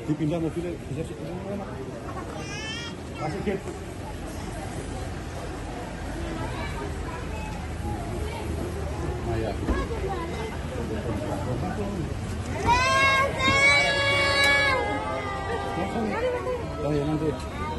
Dipindah mobilnya bisa sih. Masih gate. Maya. Oh ya nanti.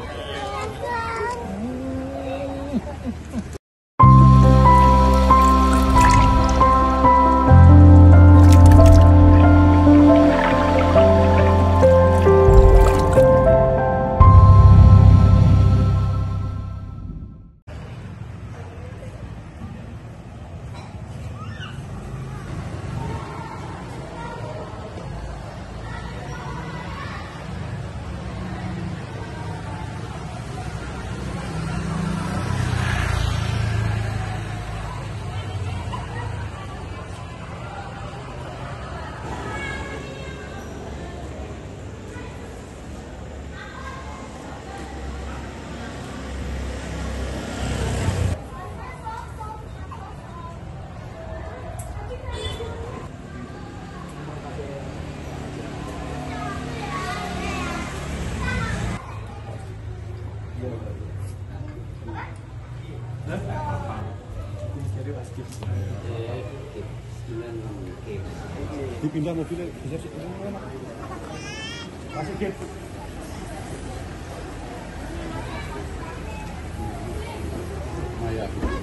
Dipindah mobilnya bisa sih. Masih gate. Maya.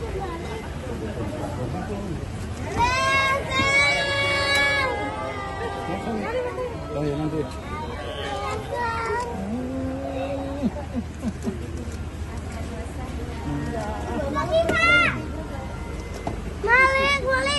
Oh ya nanti. Balik.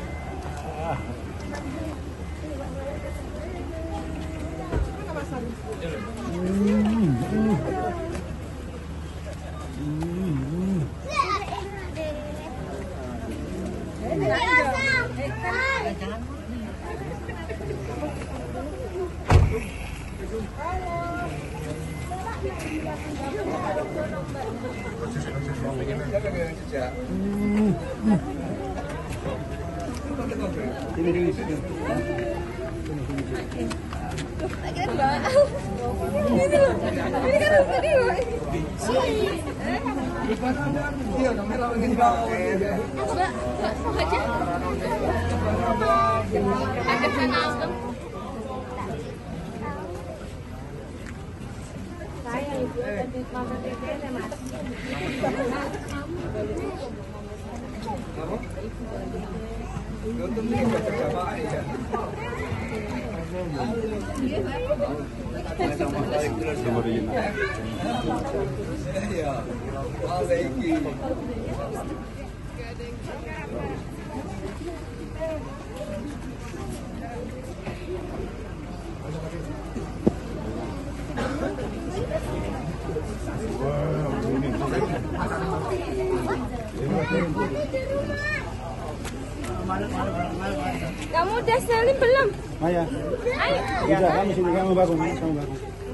Kamu udah salim belum? Maya. Ayo. Udah, kamu sini, kamu bangun. Kamu bangun.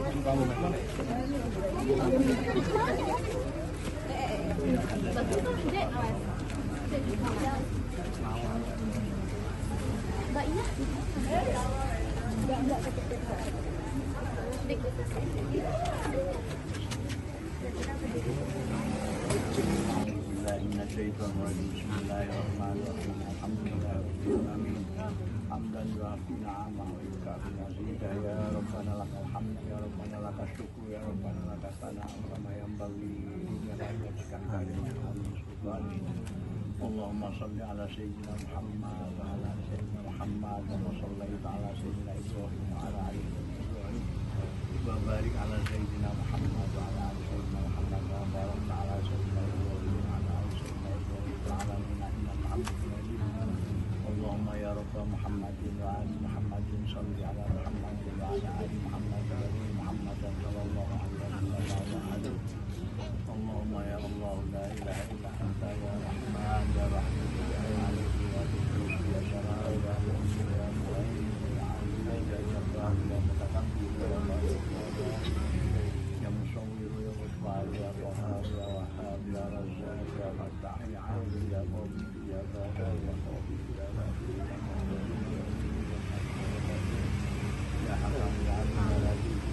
Hamdan yuafi na'amah wa yukafi mazida ya Rabbana lakal hamd ya Rabbana lakal syukur ya Rabbana lakal sana'u kama yanbaghi li wajhika al-karim. Allahumma salli ala sayyidina Muhammad wa ala ali sayyidina Muhammad wa sallaita ala sayyidina Ibrahim wa ala ali Ibrahim wa barik ala sayyidina Muhammad wa ala ali sayyidina Muhammad wa barakna ala sayyidina Ibrahim wa ala ali sayyidina Ibrahim wa ala innaka hamidun majid. Allahumma ya Rabb Muhammadin wa ali Muhammadin salli ala Muhammadin wa ala ali Muhammad wa ali Muhammad sallallahu alaihi wa sallam. Allahumma ya Allah la ilaha illa anta ya Rahman ya Rahim ya Malik ya Qudus ya Salam ya Mu'min ya Mu'min ya Alim ya Jabbar ya Mutakabbir ya Malik ya Musawwir ya Ghafar ya Qahhar ya Wahhab ya Razzaq ya Fattah ya Alim ya Mu'min ya Ghafar ya Qadir ya Latif ya Hakam ya Alim ya Latif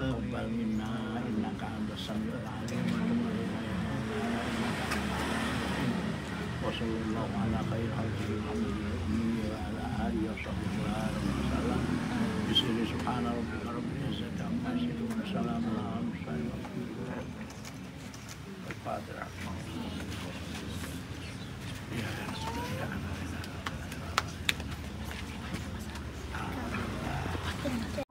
تقبل منا إنك أنت السميع العليم وتب علينا يا مولانا إنك أنت العليم وصلى الله على خير خلقه محمد الأمي وعلى آله وصحبه وسلم بسم سبحان ربك رب العزة عما يصفون وسلام على المرسلين والحمد لله الفاتحة.